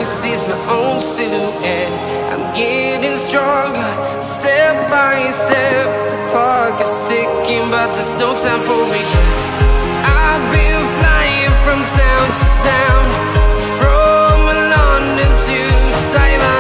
can see it's my own silhouette. I'm getting stronger, step by step. The clock is ticking, but there's no time for regrets. I've been flying from town to town, from London to Taiwan.